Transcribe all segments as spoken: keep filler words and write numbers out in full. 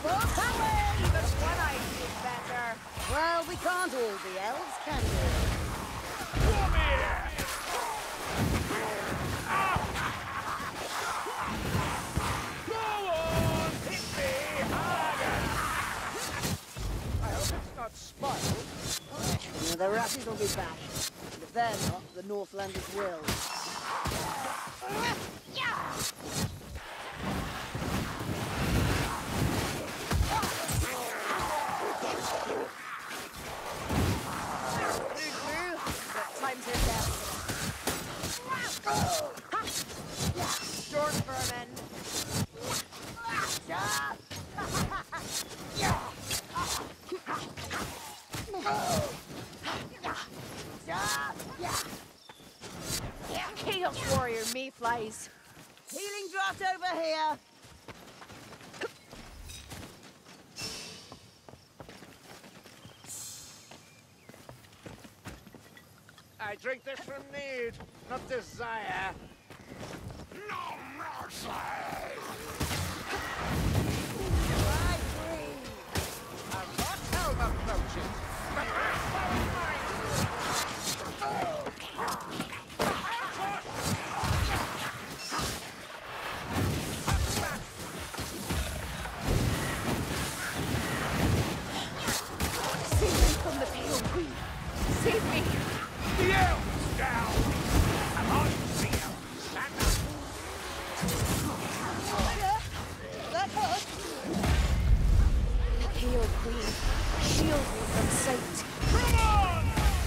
More power! Even One-Eye did better. Well, we can't all be elves, can we? Come here! Go on! Hit me harder! I hope it's not spoiled. You know, the Ratties will be back. And if they're not, the Northlanders will. Times are down. Short vermin. Chaos Warrior Mayflies. Healing draught over here. I drink this from need, not desire. No mercy! Right, breathe. A hot helm approaches. The backbone is mine! Save me from the Pale Queen. Save me. The elves down! I'm on the elves. Stand up! That hurt. The Pale Queen. Shield me from sight. Come on!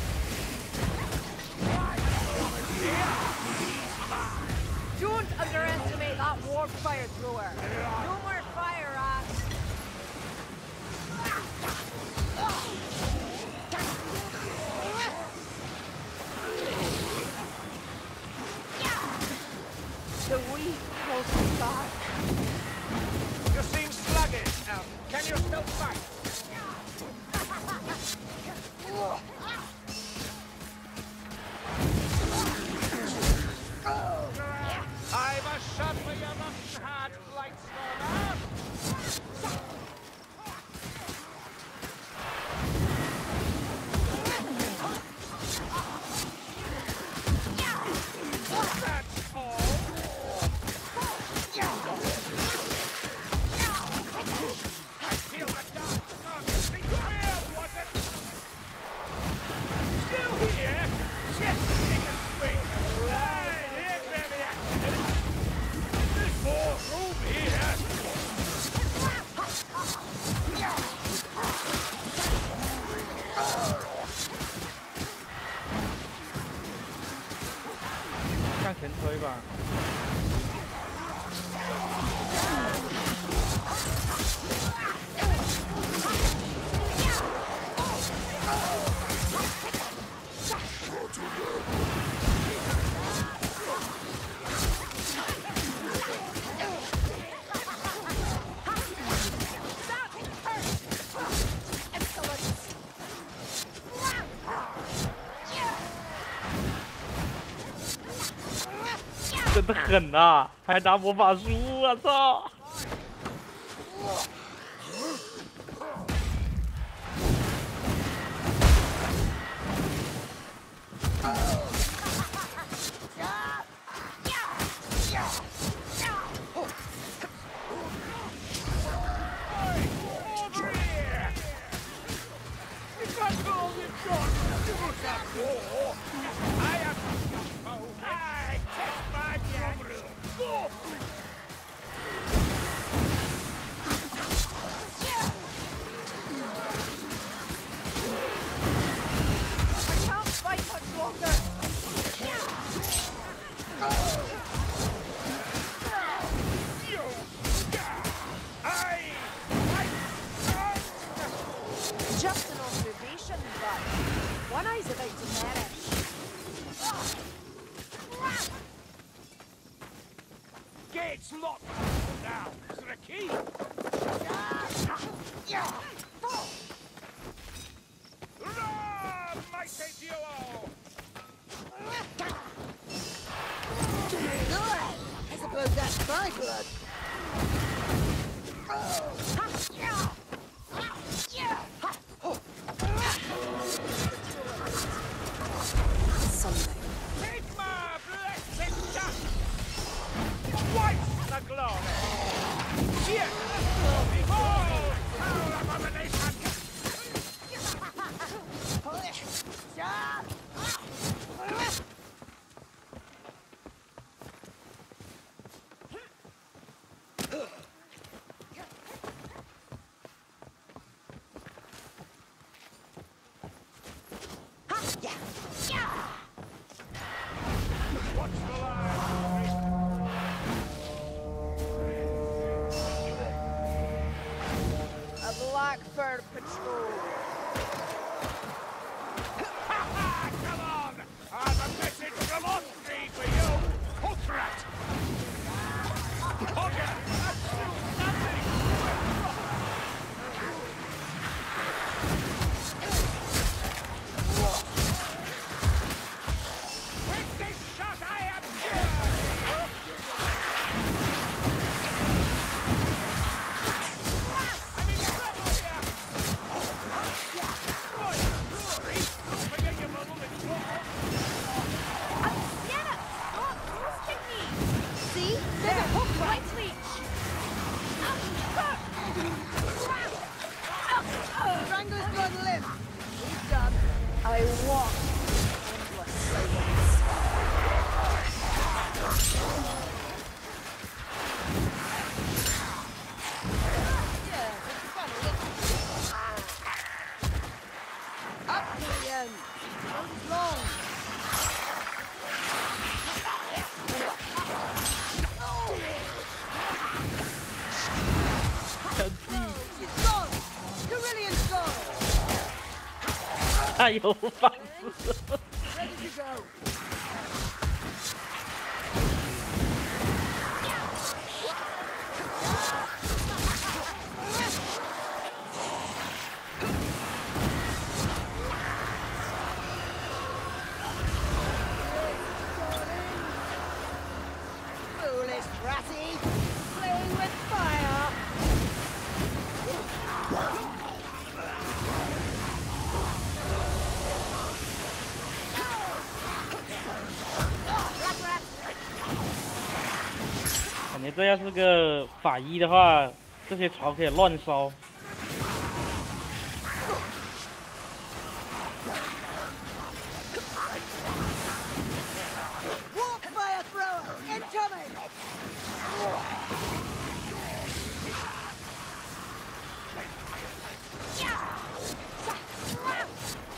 Don't underestimate that warp fire thrower. No more fire, ass. The weak pulls me back. You seem sluggish, elf. Can you still fight? I've a shot for your rotten heart, Blightstormer. That's all. I feel the dark darkness. Where was it? Still here? Yes, take a swing. Right, here, baby. There's more room here. Excellent. 真的狠呐、还拿魔法书，我操！ Over here! If that's all you've got, you must have more. I have oh, I test my progress. Go! I can't fight much longer. You! I! I! Just an observation, but One-Eye's about to perish. Gates locked! Now, is there a key? Hurrah, mighty duo! I suppose that's my blood. Something. Take my blessed dust! Twice the glory! Here! Behold! Foul abomination! What's the line? A Blackbird patrol. Come on! I've a message from Austria for you! Hotrat! Hogger! Nothing! With this shot I am here! I'm in trouble here! Good glory! Don't forget your bubble and roll! Sienna, stop roasting me! See? There's a hook right leech! Strango's got limp. He's done. I walk endless silence. Yeah, it's funny, isn't it? Up to the end. Goes long. She's gone. Carillion's gone. 他有放肆。 Ready to go. Foolish Ratty. Playing with fire. Rat, rat. 感觉这要是个法医的话，这些草可以乱烧。 Walk fire thrower. Incoming. Yeah.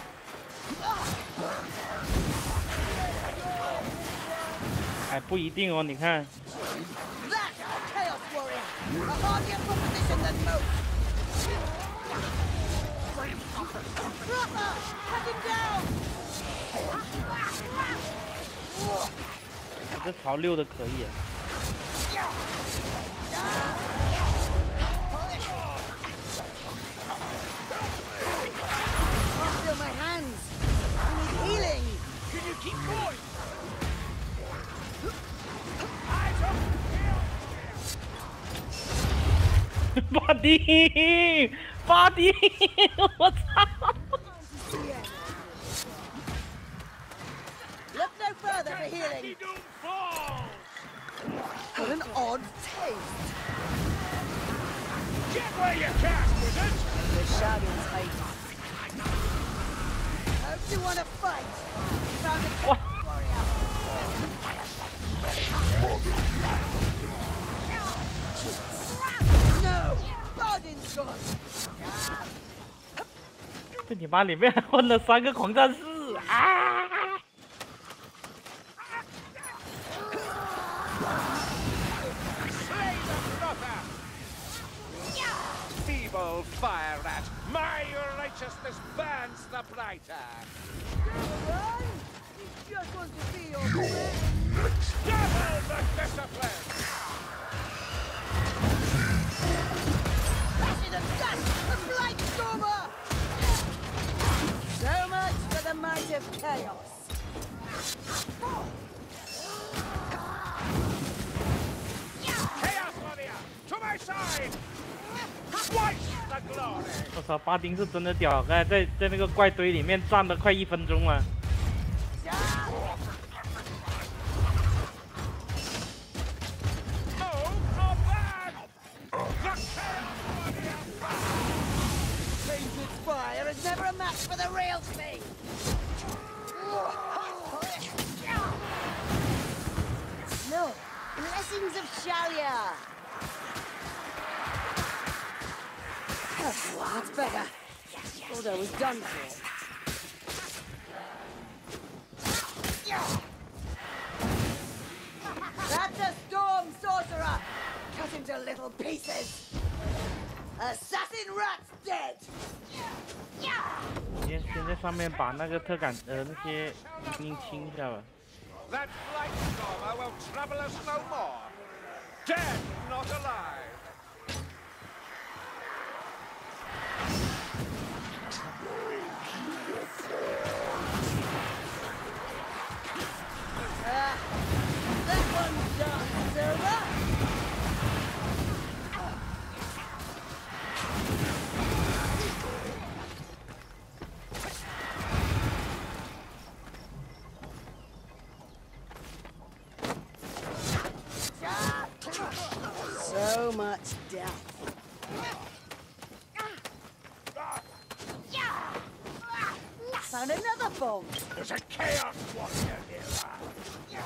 哎，不一定哦，你看， That's a Chaos Warrior! A hardier proposition than most! Brother! Cut him down! 这草溜的可以。 Can't feel my hands! I need healing! Can you keep going? I don't feel 巴丁，巴丁，我操！ Look no further for healing! Doom fall! What an odd taste! Get where you can, wizard! The shadows hide. Hope you want to fight! Found a Chaos Warrior! No! Bardin's gone! 这你妈里面还混了三个狂战士啊！ Slay the brother! Feeble fire rat! My righteousness burns the brighter! Run! He just wants to see your friend! Double the discipline! Passion of dust! The Blight Stormer! So much for the might of chaos! Chaos Warrior! To my side! the glory. 我操，巴丁是真的屌，刚才在在那个怪堆里面站了快一分钟了。 Fire is never a match for the real thing! No, blessings of Shalia! Oh, that's better. Thought I was done for. That's a storm sorcerer! Cut him to little pieces! Assassin rat's dead! 先先在上面把那个特感呃那些兵清一下吧。 That flight stormer will trouble us no more. Dead, not alive. Ah, that one's done, Silver! So much death. Found another bomb. There's a chaos warrior here.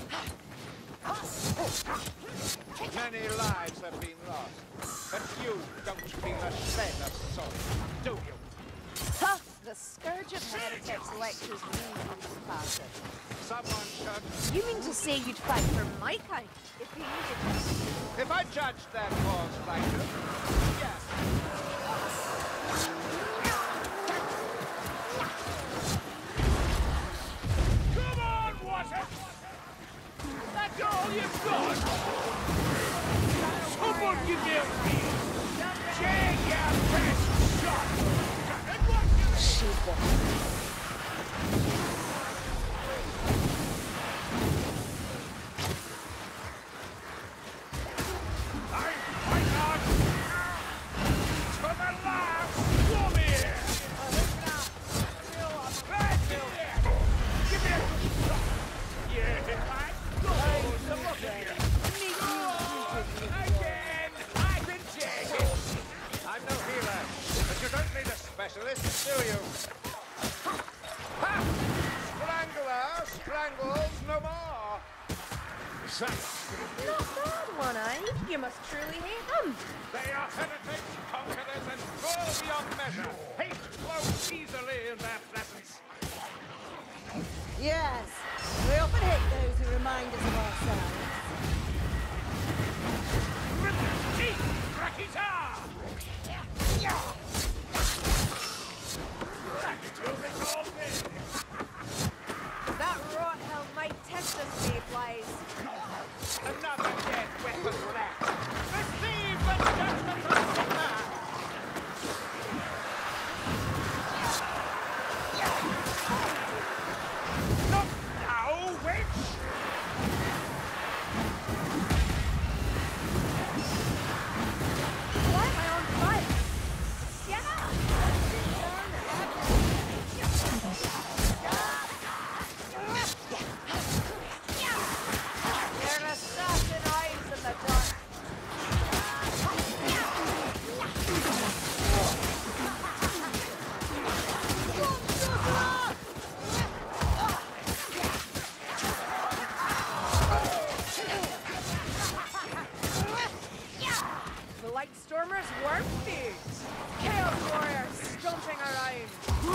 Many lives have been lost, but you don't feel a shred of sorrow, do you? Huh! The Scourge of Heretics lectures me on this bastard. Someone should. You mean to say you'd fight for my kind if you needed me? If I judged that cause righteous, yes. Come on, Water! That's all you've got! Someone give me a feel! Take your best shot! And what you I'm fighting on! To the last! Come here! Right here! Give me a good shot! Yeah, I'm going to look at you! Again! I've been taken! I'm no healer, but you don't need a specialist, do you? Ha! Strangler strangles no more! Not bad, One-Eye. You must truly hate them. They are heretics, conquerors, and cruel beyond measure. Hate flows easily in their presence. Yes, we often hate those who remind us of ourselves. Rip his teeth, Rakita! That's too big all day. That rot hell might test us, Mayflies. Another dead weapon left. Receive the judgment of the man. Not now, witch! Why am I on fire? Sienna! There are assassin eyes in the dark. The Lightstormers were thieves. Chaos Warriors stomping around.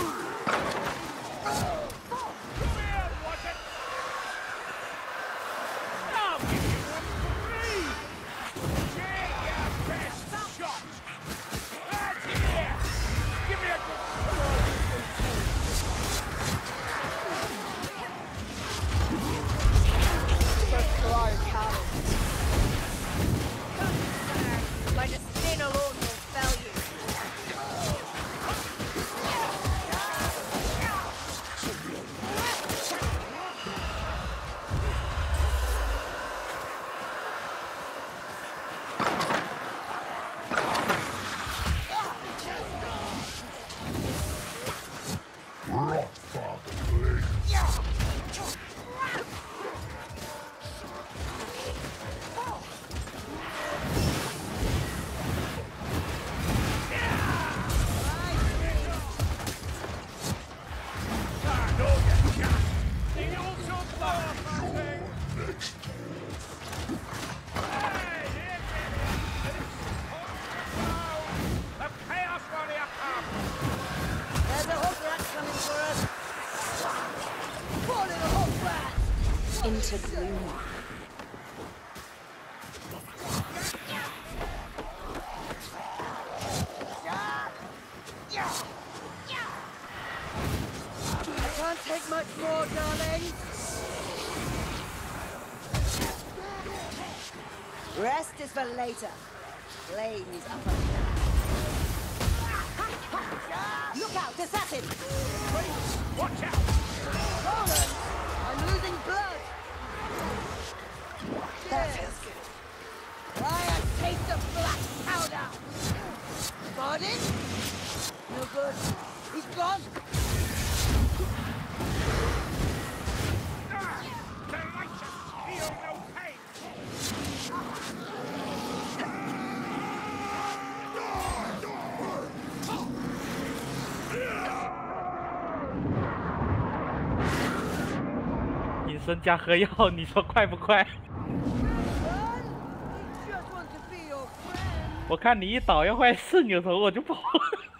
Come here, watch it! I'll give you one for free! Take your best shot! That's it! Give me a good Our cowards. My disdain alone will fell you. to gloom. I can't take much more, darling. Rest is for later. Flames up and down. Look out, assassin! Watch out! Roland, I'm losing blood. That feels good. Try a taste of black powder. Pardon? No good. He's gone. Ah, the righteous feel no pain! 隐身加喝药，你说快不快？ Run! He just wants to be your friend. 我看你一倒要坏四扭头，我就跑了。